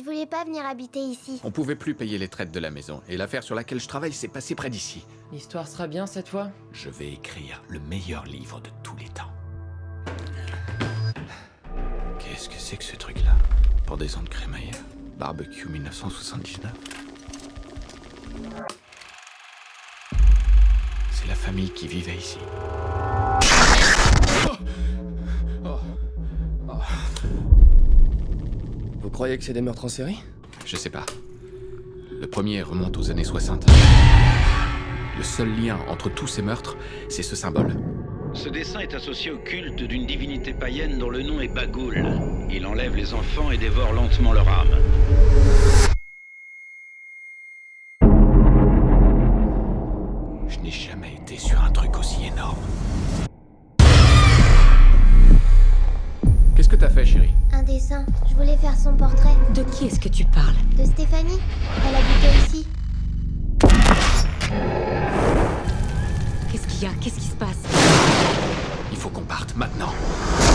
Je voulais pas venir habiter ici. On pouvait plus payer les traites de la maison, et l'affaire sur laquelle je travaille s'est passée près d'ici. L'histoire sera bien cette fois? Je vais écrire le meilleur livre de tous les temps. Qu'est-ce que c'est que ce truc-là? Pendaison de crémaillère? Barbecue 1979? C'est la famille qui vivait ici. Vous croyez que c'est des meurtres en série? Je sais pas. Le premier remonte aux années 60. Le seul lien entre tous ces meurtres, c'est ce symbole. Ce dessin est associé au culte d'une divinité païenne dont le nom est Bagoul. Il enlève les enfants et dévore lentement leur âme. Je n'ai jamais été sur un truc aussi énorme. Qu'est-ce que t'as fait, chérie? Un dessin. Je voulais faire son portrait. De qui est-ce que tu parles? De Stéphanie. Elle habitait ici. Qu'est-ce qu'il y a? Qu'est-ce qui se passe? Il faut qu'on parte maintenant.